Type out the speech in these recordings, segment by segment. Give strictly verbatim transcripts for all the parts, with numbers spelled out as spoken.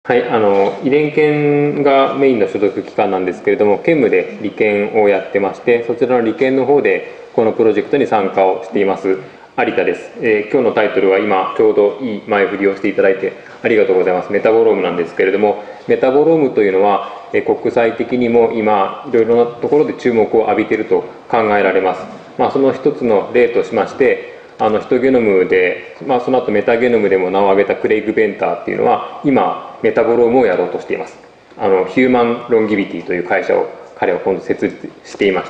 はい、あの遺伝研がメインの所属機関なんですけれども、兼務で理研をやってまして、そちらの理研の方でこのプロジェクトに参加をしています有田です。えー、今日のタイトルは今ちょうどいい前振りをしていただいてありがとうございます。メタボロームなんですけれども、メタボロームというのは、えー、国際的にも今いろいろなところで注目を浴びていると考えられます。まあ、その一つの例としまして、あのヒトゲノムで、まあ、その後メタゲノムでも名を挙げたクレイグ・ベンターっていうのは今メタボロームをやろうとしています。あのヒューマン・ロンギビティという会社を彼は今度設立していまして、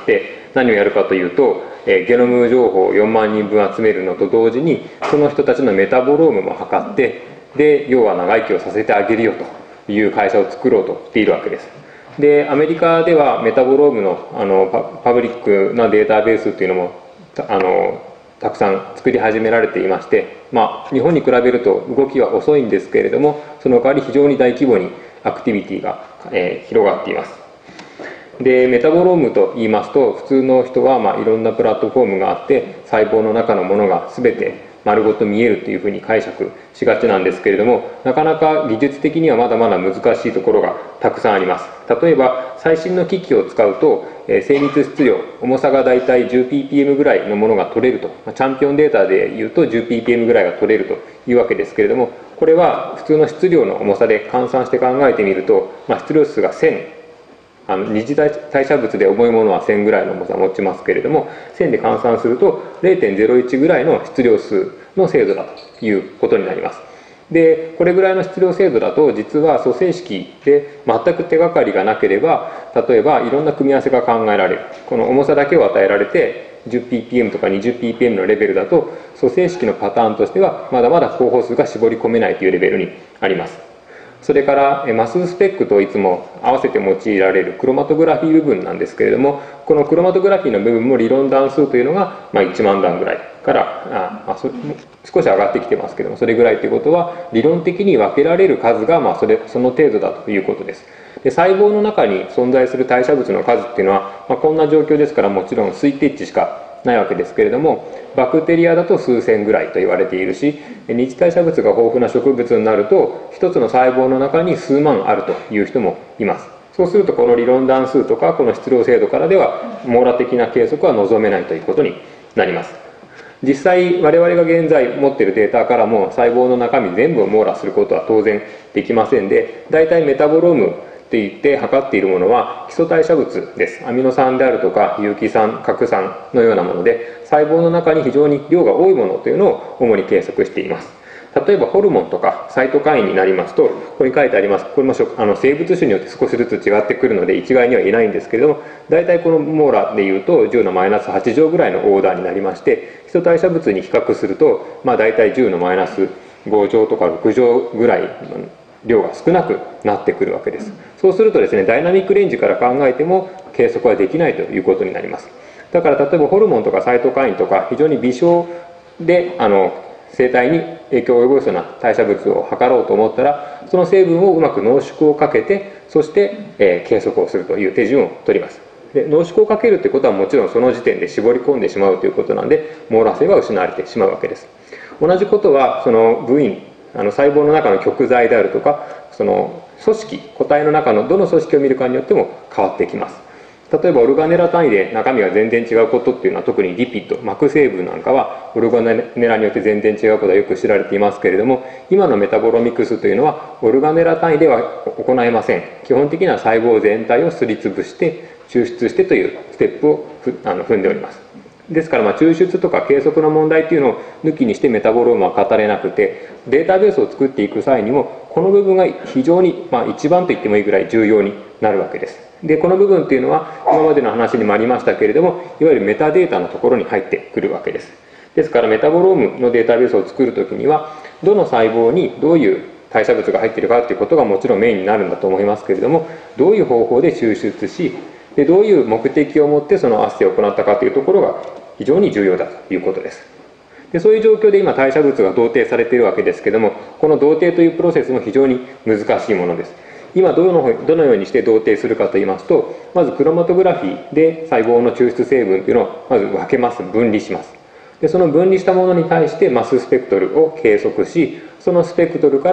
何をやるかというと、えー、ゲノム情報をよんまんにんぶん集めるのと同時にその人たちのメタボロームも測って、で要は長生きをさせてあげるよという会社を作ろうとしているわけです。でアメリカではメタボロームの、あの パ, パブリックなデータベースというのもあのたくさん作り始められていまして、まあ、日本に比べると動きは遅いんですけれども、その代わり非常に大規模にアクティビティが、えー、広がっています。でメタボロームと言いますと、普通の人は、まあ、いろんなプラットフォームがあって細胞の中のものが全て丸ごと見えるというふうに解釈しがちなんですけれども、なかなか技術的にはまだまだ難しいところがたくさんあります。例えば最新の機器を使うと、えー、精密質量、重さがだいたい じゅうピーピーエム ぐらいのものが取れると、チャンピオンデータでいうと じゅうピーピーエム ぐらいが取れるというわけですけれども、これは普通の質量の重さで換算して考えてみると、まあ、質量数がせん、あの二次代謝物で重いものはせんぐらいの重さを持ちますけれども、せんで換算すると れいてんゼロいち ぐらいの質量数の精度だということになります。でこれぐらいの質量精度だと、実は組成式で全く手がかりがなければ、例えばいろんな組み合わせが考えられる。この重さだけを与えられて じゅうピーピーエム とか にじゅうピーピーエム のレベルだと、組成式のパターンとしてはまだまだ候補数が絞り込めないというレベルにあります。それからマススペックといつも合わせて用いられるクロマトグラフィー部分なんですけれども、このクロマトグラフィーの部分も理論段数というのが、まあ、いちまんだんぐらいからあ、まあ、そ少し上がってきてますけども、それぐらいということは理論的に分けられる数が、まあ、それその程度だということです。で細胞の中に存在する代謝物の数っていうのは、まあ、こんな状況ですから、もちろん推定値しかないわけですけれども、バクテリアだと数千ぐらいと言われているし、二次代謝物が豊富な植物になると一つの細胞の中に数万あるという人もいます。そうするとこの理論段数とかこの質量精度からでは網羅的な計測は望めないということになります。実際我々が現在持っているデータからも細胞の中身全部を網羅することは当然できませんで、だいたいメタボロームって言って測っているものは基礎代謝物です。アミノ酸であるとか有機酸、核酸のようなもので、細胞の中に非常に量が多いものというのを主に計測しています。例えばホルモンとかサイトカインになりますと、ここに書いてあります、これもあの生物種によって少しずつ違ってくるので一概には言えないんですけれども、大体この網羅でいうとじゅうのマイナスはち乗ぐらいのオーダーになりまして、基礎代謝物に比較すると、まあ、大体じゅうのマイナスご乗とかろく乗ぐらい量が少なくなってくるわけです。そうするとですね、ダイナミックレンジから考えても計測はできないということになります。だから例えばホルモンとかサイトカインとか非常に微小であの生体に影響を及ぼすような代謝物を測ろうと思ったら、その成分をうまく濃縮をかけて、そして、えー、計測をするという手順を取ります。で濃縮をかけるということはもちろんその時点で絞り込んでしまうということなんで、網羅性は失われてしまうわけです。同じことはその部位、あの細胞の中の極材であるとか、その組織、個体の中のどの組織を見るかによっても変わってきます。例えばオルガネラ単位で中身が全然違うことっていうのは、特にリピッド、膜成分なんかはオルガネラによって全然違うことはよく知られていますけれども、今のメタボロミクスというのはオルガネラ単位では行えません。基本的には細胞全体をすりつぶして抽出してというステップをあの踏んでおります。ですから、まあ抽出とか計測の問題っていうのを抜きにしてメタボロームは語れなくて、データベースを作っていく際にもこの部分が非常に、まあ、一番と言ってもいいぐらい重要になるわけです。でこの部分っていうのは今までの話にもありましたけれども、いわゆるメタデータのところに入ってくるわけです。ですからメタボロームのデータベースを作るときには、どの細胞にどういう代謝物が入っているかということがもちろんメインになるんだと思いますけれども、どういう方法で抽出し、でどういう目的を持ってそのアッセイを行ったかというところが非常に重要だということです。でそういう状況で今代謝物が同定されているわけですけれども、この同定というプロセスも非常に難しいものです。今どのどのようにして同定するかといいますと、まずクロマトグラフィーで細胞の抽出成分というのをまず分けます、分離します。 でその分離したものに対してマススペクトルを計測し、そのスペクトルから、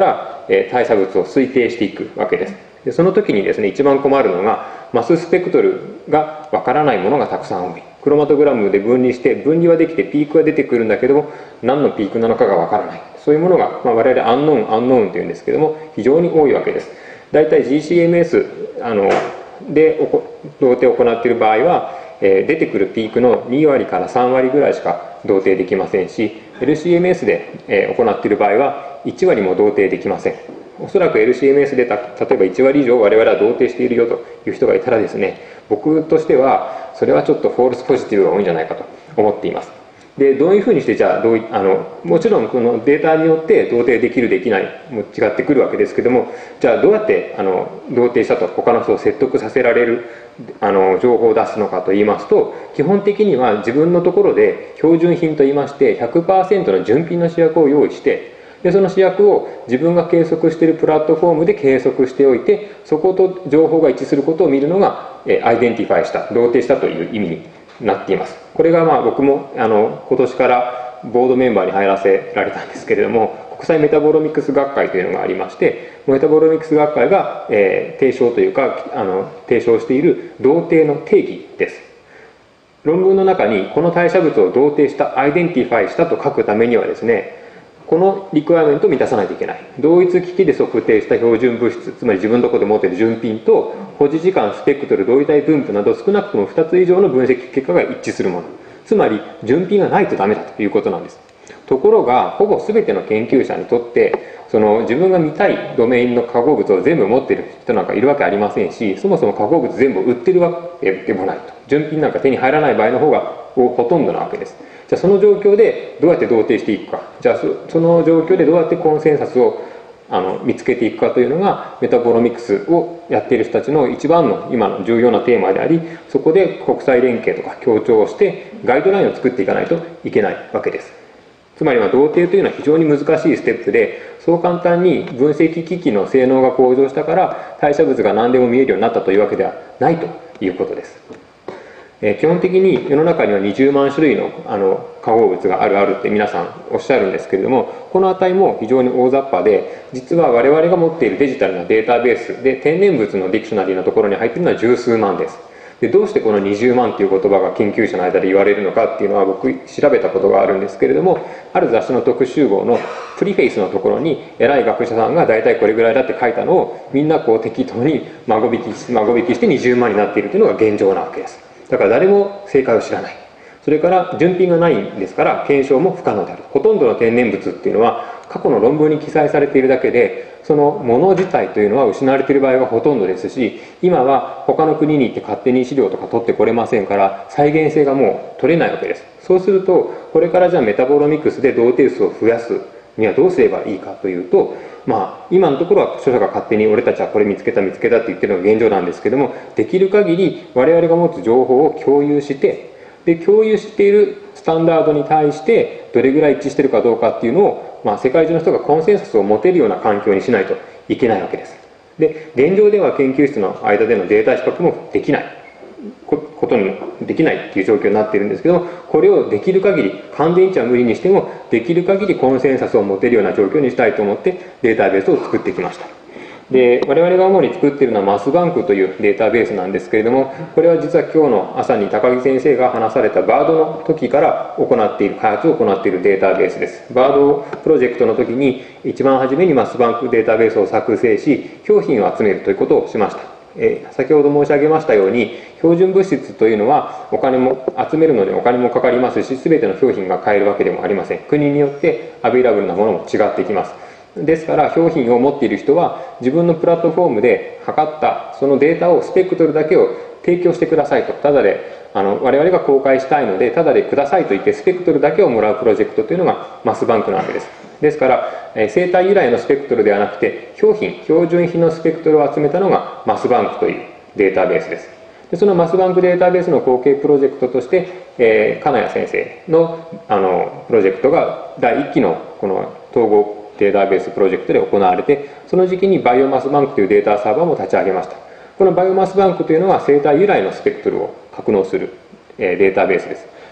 えー、代謝物を推定していくわけです。でその時にですね、一番困るのがマススペクトルがわからないものがたくさん多い。クロマトグラムで分離して分離はできてピークは出てくるんだけども、何のピークなのかがわからない。そういうものが、まあ、我々アンノーンアンノーンというんですけども、非常に多いわけです。だいたい ジーシーエムエス あので同定を行っている場合は、えー、出てくるピークのにわりからさんわりぐらいしか同定できませんし、 エルシーエムエス で、えー、行っている場合はいちわりも同定できません。おそらく エルシーエムエス でた例えばいちわり以上我々は同定しているよという人がいたらですね、僕としてはそれはちょっとフォールスポジティブが多いんじゃないかと思っています。でどういうふうにして、じゃあどういあのもちろんこのデータによって同定できるできないも違ってくるわけですけども、じゃあどうやってあの同定したと他の人を説得させられるあの情報を出すのかといいますと、基本的には自分のところで標準品といいまして ひゃくパーセント の純品の試薬を用意して、でその試薬を自分が計測しているプラットフォームで計測しておいて、そこと情報が一致することを見るのがアイデンティファイした同定したという意味になっています。これがまあ僕もあの今年からボードメンバーに入らせられたんですけれども、国際メタボロミクス学会というのがありまして、メタボロミクス学会が、えー、提唱というかあの提唱している同定の定義です。論文の中にこの代謝物を同定したアイデンティファイしたと書くためにはですね、このリクエアメントを満たさないといけない。同一機器で測定した標準物質、つまり自分のところで持っている純品と保持時間、スペクトル、同位体分布など少なくともふたつ以上の分析結果が一致するもの、つまり純品がないとダメだということなんです。ところがほぼ全ての研究者にとってその自分が見たいドメインの化合物を全部持っている人なんかいるわけありませんし、そもそも化合物全部売ってるわけでもないと、純品なんか手に入らない場合の方がほとんどなわけです。じゃあその状況でどうやって同定していくか、じゃあ そ, その状況でどうやってコンセンサスをあの見つけていくかというのがメタボロミクスをやっている人たちの一番の今の重要なテーマであり、そこで国際連携とか協調をしてガイドラインを作っていかないといけないわけです。つまりは同定というのは非常に難しいステップで、そう簡単に分析機器の性能が向上したから代謝物が何でも見えるようになったというわけではないということです。え基本的に世の中にはにじゅうまんしゅるいのあの化合物があるあるって皆さんおっしゃるんですけれども、この値も非常に大雑把で、実は我々が持っているデジタルなデータベースで天然物のディクショナリーのところに入っているのは十数万です。でどうしてこのにじゅうまんという言葉が研究者の間で言われるのかっていうのは僕調べたことがあるんですけれども、ある雑誌の特集号のプリフェイスのところに偉い学者さんが大体これぐらいだって書いたのをみんなこう適当に孫引きして孫引きしてにじゅうまんになっているというのが現状なわけです。だから誰も正解を知らない。それから純品がないんですから検証も不可能である。ほとんどの天然物っていうのは過去の論文に記載されているだけで、そのもの自体というのは失われている場合がほとんどですし、今は他の国に行って勝手に資料とか取ってこれませんから再現性がもう取れないわけです。そうするとこれからじゃあメタボロミクスで同定数を増やすにはどうすればいいかというと、まあ今のところは著者が勝手に俺たちはこれ見つけた見つけたって言ってるのが現状なんですけども、できる限り我々が持つ情報を共有して、で共有しているスタンダードに対してどれぐらい一致しているかどうかっていうのを、まあ、世界中の人がコンセンサスを持てるような環境にしないといけないわけです。で現状では研究室の間でのデータ比較もできないことにできないっていう状況になっているんですけども、これをできる限り完全一致は無理にしてもできる限りコンセンサスを持てるような状況にしたいと思ってデータベースを作ってきました。で我々が主に作っているのはマスバンクというデータベースなんですけれども、これは実は今日の朝に高木先生が話されたバードの時から行っている開発を行っているデータベースです。バードプロジェクトの時に一番初めにマスバンクデータベースを作成し標品を集めるということをしました。え先ほど申し上げましたように標準物質というのはお金も集めるのでお金もかかりますし、全ての標品が買えるわけでもありません。国によってアベイラブルなものも違ってきます。ですから標品を持っている人は自分のプラットフォームで測ったそのデータをスペクトルだけを提供してくださいと、ただであの我々が公開したいのでただでくださいと言ってスペクトルだけをもらうプロジェクトというのがマスバンクなわけです。ですから、えー、生体由来のスペクトルではなくて標品標準品のスペクトルを集めたのがマスバンクというデータベースです。でそのマスバンクデータベースの後継プロジェクトとして、えー、金谷先生 の, あのプロジェクトがだいいっきのこの統合データベースプロジェクトで行われて、その時期にバイオマスバンクというデータサーバーも立ち上げました。このバイオマスバンクというのは生体由来のスペクトルを格納するデータベースです。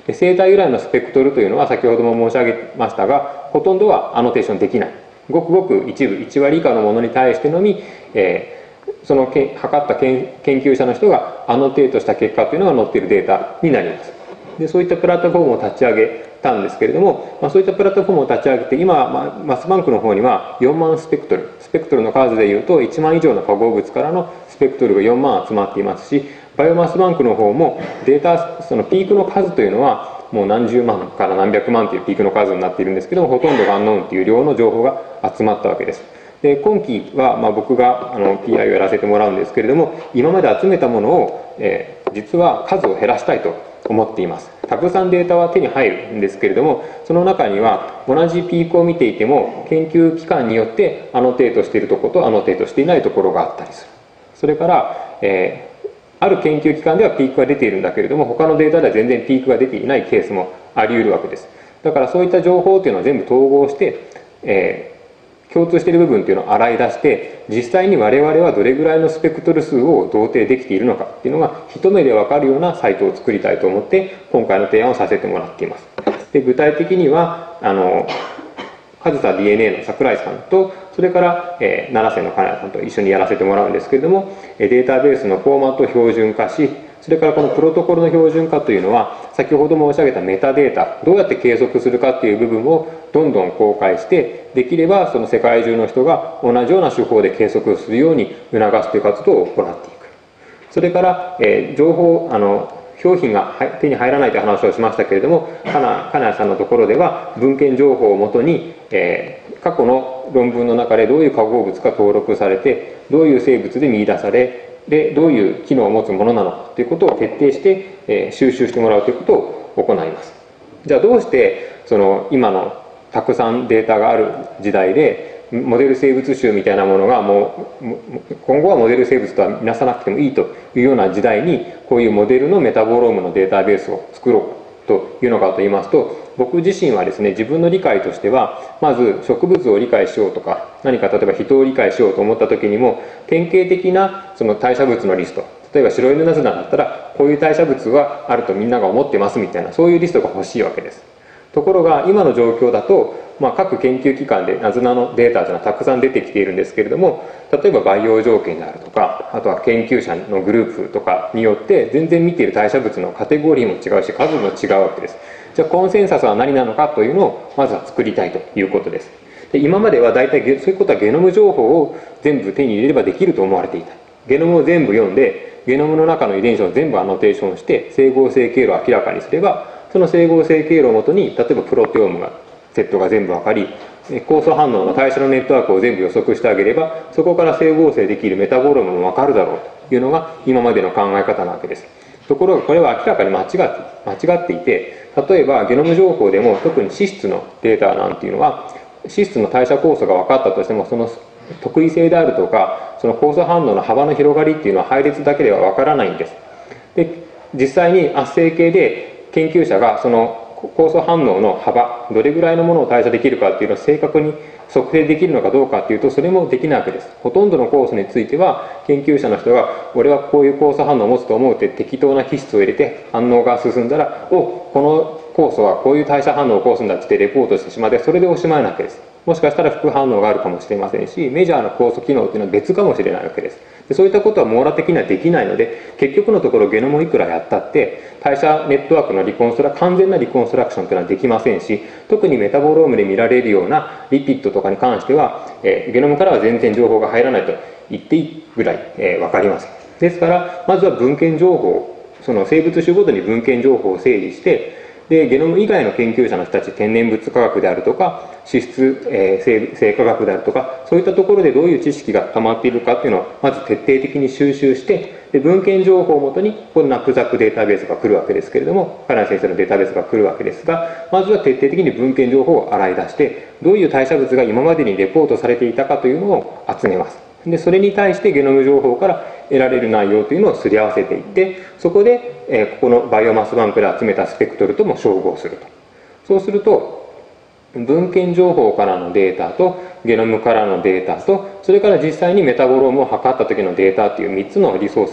で生体由来のスペクトルというのは先ほども申し上げましたが、ほとんどはアノテーションできない、ごくごく一部いち割以下のものに対してのみ、えー、そのけ測った研究者の人がアノテートした結果というのが載っているデータになります。でそういったプラットフォームを立ち上げたんですけれども、まあ、そういったプラットフォームを立ち上げて今、まあ、マスバンクの方にはよんまんスペクトルスペクトルの数でいうといちまん以上の化合物からのスペクトルがよんまん集まっていますし、バイオマスバンクの方もデータそのピークの数というのはもう何十万から何百万というピークの数になっているんですけども、ほとんどがアンノーンという量の情報が集まったわけです。で今期はまあ僕があの ピーアイ をやらせてもらうんですけれども、今まで集めたものを、えー、実は数を減らしたいと思っています。たくさんデータは手に入るんですけれども、その中には同じピークを見ていても研究機関によってアノテートしているところとアノテートしていないところがあったりする。それから、えー、ある研究機関ではピークが出ているんだけれども、他のデータでは全然ピークが出ていないケースもあり得るわけです。だからそういった情報というのは全部統合して、えー共通している部分というのを洗い出して、実際に我々はどれぐらいのスペクトル数を同定できているのかっていうのが一目で分かるようなサイトを作りたいと思って今回の提案をさせてもらっています。で具体的にはあの上総 ディーエヌエー の櫻井さんと、それから、えー、奈良瀬の金谷さんと一緒にやらせてもらうんですけれども、データベースのフォーマットを標準化し、それからこのプロトコルの標準化というのは先ほど申し上げたメタデータ、どうやって計測するかっていう部分をどんどん公開して、できればその世界中の人が同じような手法で計測するように促すという活動を行っていく。それから、えー、情報あの商品が手に入らないという話をしましたけれども、金谷さんのところでは文献情報をもとに、えー、過去の論文の中でどういう化合物が登録されて、どういう生物で見出され、でどういう機能を持つものなのかということを徹底して、えー、収集してもらうということを行います。じゃあどうしてその今のたくさんデータがある時代でモデル生物集みたいなものがもう今後はモデル生物とは見なさなくてもいいというような時代に、こういうモデルのメタボロームのデータベースを作ろうというのかと言いますと、僕自身はですね、自分の理解としてはまず植物を理解しようとか、何か例えば人を理解しようと思った時にも典型的なその代謝物のリスト、例えば白いヌ砂だったらこういう代謝物はあるとみんなが思ってますみたいな、そういうリストが欲しいわけです。ところが今の状況だと、まあ、各研究機関でナズナのデータというのはたくさん出てきているんですけれども、例えば培養条件であるとか、あとは研究者のグループとかによって全然見ている代謝物のカテゴリーも違うし数も違うわけです。じゃあコンセンサスは何なのかというのをまずは作りたいということです。で今までは大体そういうことはゲノム情報を全部手に入れればできると思われていた。ゲノムを全部読んでゲノムの中の遺伝子を全部アノテーションして整合性経路を明らかにすれば、その整合性経路をもとに例えばプロテオームがセットが全部分かり、酵素反応の代謝のネットワークを全部予測してあげれば、そこから整合性できるメタボロームも分かるだろうというのが今までの考え方なわけです。ところがこれは明らかに間違って間違っていて、例えばゲノム情報でも特に脂質のデータなんていうのは、脂質の代謝酵素が分かったとしても、その特異性であるとかその酵素反応の幅の広がりっていうのは配列だけでは分からないんです。で実際に圧生系で研究者がその酵素反応の幅、どれぐらいのものを代謝できるかっていうのを正確に測定できるのかどうかっていうと、それもできないわけです。ほとんどの酵素については研究者の人が俺はこういう酵素反応を持つと思うって適当な基質を入れて反応が進んだら、おこの酵素はこういう代謝反応を起こすんだってレポートしてしまって、それでおしまいなわけです。もしかしたら副反応があるかもしれませんし、メジャーな酵素機能っていうのは別かもしれないわけです。でそういったことは網羅的にはできないので、結局のところゲノムをいくらやったって代謝ネットワークのリコンストラ完全なリコンストラクションというのはできませんし、特にメタボロームで見られるようなリピッドとかに関しては、えー、ゲノムからは全然情報が入らないと言っていいぐらい、えー、分かります。ですからまずは文献情報、その生物種ごとに文献情報を整理して、でゲノム以外の研究者の人たち、天然物科学であるとか脂質、えー、生化学であるとか、そういったところでどういう知識が溜まっているかっていうのをまず徹底的に収集して、で文献情報をもとにこのナップザックデータベースが来るわけですけれども、金谷先生のデータベースが来るわけですが、まずは徹底的に文献情報を洗い出して、どういう代謝物が今までにレポートされていたかというのを集めます。でそれに対してゲノム情報から得られる内容というのをすり合わせていって、そこで、えー、ここのバイオマスバンクで集めたスペクトルとも照合すると。そうすると文献情報からのデータとゲノムからのデータと、それから実際にメタボロームを測った時のデータというみっつのリソースが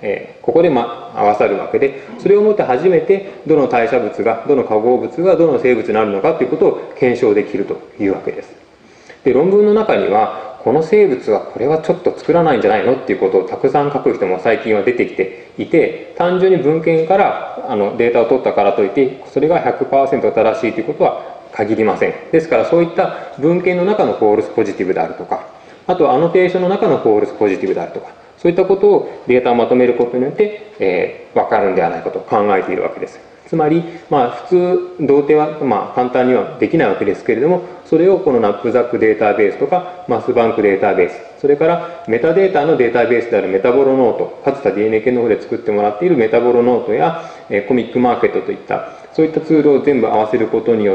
えー、ここで、ま、合わさるわけで、それをもって初めてどの代謝物がどの化合物がどの生物になるのかということを検証できるというわけです。で、論文の中にはこの生物はこれはちょっと作らないんじゃないのっていうことをたくさん書く人も最近は出てきていて、単純に文献からあのデータを取ったからといってそれが ひゃくパーセント 正しいということは限りません。ですからそういった文献の中のフォールスポジティブであるとか、あとはアノテーションの中のフォールスポジティブであるとか、そういったことをデータをまとめることによって、えー、分かるんではないかと考えているわけです。つまり、まあ、普通同定は、まあ、簡単にはできないわけですけれども、それをこのナップザックデータベースとかマスバンクデータベース、それからメタデータのデータベースであるメタボロノート、かつた ディーエヌエー 系の方で作ってもらっているメタボロノートや、えー、コミックマーケットといったそういったツールを全部合わせることによって、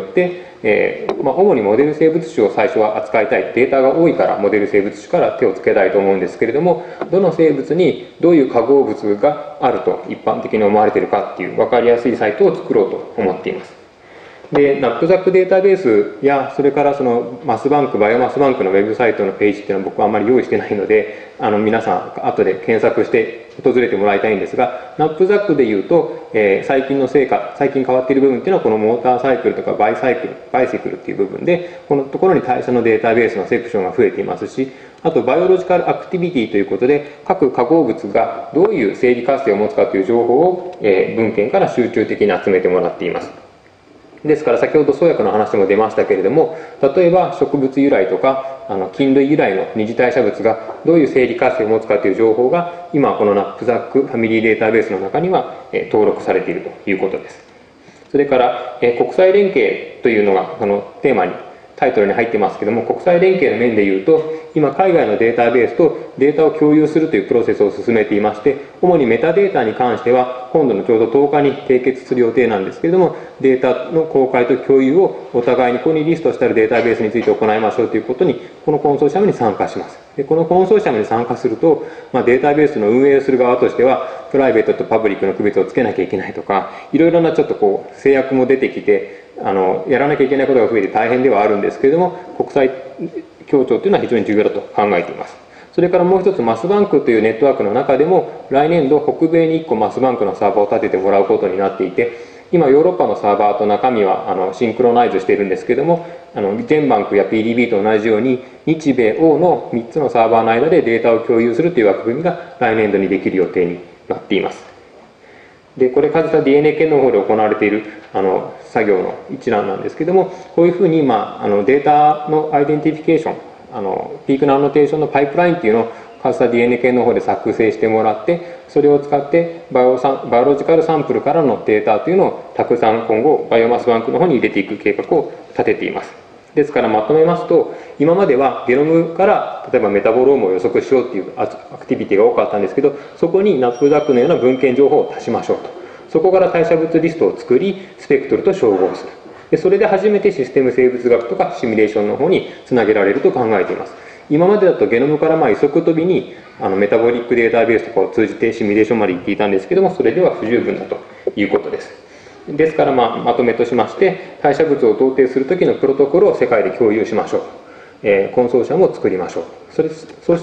えーまあ、主にモデル生物種を最初は扱いたい、データが多いからモデル生物種から手をつけたいと思うんですけれども、どの生物にどういう化合物があると一般的に思われているかっていう分かりやすいサイトを作ろうと思っています。で、ナップザックデータベースや、それからそのマスバンク、バイオマスバンクのウェブサイトのページっていうのは僕はあまり用意してないので、あの皆さん後で検索して訪れてもらいたいんですが、ナップザックでいうと、えー、最近の成果、最近変わっている部分っていうのはこのモーターサイクルとかバイサイクル、バイセクルっていう部分で、このところに代謝のデータベースのセクションが増えていますし、あとバイオロジカルアクティビティということで、各化合物がどういう生理活性を持つかという情報を、えー、文献から集中的に集めてもらっています。ですから先ほど創薬の話も出ましたけれども、例えば植物由来とかあの菌類由来の二次代謝物がどういう生理活性を持つかという情報が今このナップザックファミリーデータベースの中には、えー、登録されているということです。それから、えー、国際連携というのがこのテーマにタイトルに入ってますけども、国際連携の面でいうと今海外のデータベースとデータを共有するというプロセスを進めていまして、主にメタデータに関しては今度のちょうどとおかに締結する予定なんですけれども、データの公開と共有をお互いにここにリストしてあるデータベースについて行いましょうということにこのコンソーシアムに参加します。でこのコンソーシアムに参加すると、まあ、データベースの運営をする側としてはプライベートとパブリックの区別をつけなきゃいけないとか、いろいろなちょっとこう制約も出てきて、あのやらなきゃいけないことが増えて大変ではあるんですけれども、国際協調というのは非常に重要だと考えています。それからもう一つ、マスバンクというネットワークの中でも来年度北米にいっこマスバンクのサーバーを立ててもらうことになっていて、今ヨーロッパのサーバーと中身はあのシンクロナイズしているんですけれども、あのジェンバンクや ピーディービー と同じように日米欧のみっつのサーバーの間でデータを共有するという枠組みが来年度にできる予定になっています。でこれかつた ディーエヌエー 系の方で行われているあの作業の一覧なんですけども、こういうふうに、まあ、あのデータのアイデンティフィケーション、あのピークのアノテーションのパイプラインっていうのをかつた ディーエヌエー 系の方で作成してもらって、それを使ってバイオサンバイオロジカルサンプルからのデータというのをたくさん今後バイオマスバンクの方に入れていく計画を立てています。ですからまとめますと、今まではゲノムから例えばメタボロームを予測しようっていうアクティビティが多かったんですけど、そこにナップザックのような文献情報を足しましょうと。そこから代謝物リストを作りスペクトルと照合する。でそれで初めてシステム生物学とかシミュレーションの方につなげられると考えています。今までだとゲノムからまあ移速飛びにあのメタボリックデータベースとかを通じてシミュレーションまで行っていたんですけども、それでは不十分だということです。ですから、まあ、まとめとしまして、代謝物を同定するときのプロトコルを世界で共有しましょう、えー、コンソーシアムを作りましょう。それそして、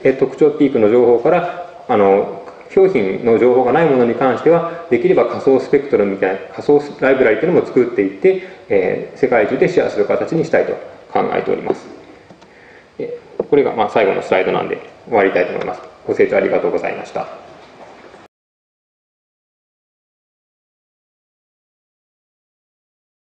えー、特徴ピークの情報からあの商品の情報がないものに関してはできれば仮想スペクトルみたいな仮想ライブラリというのも作っていって、えー、世界中でシェアする形にしたいと考えております。これがまあ最後のスライドなんで終わりたいと思います。ご清聴ありがとうございました。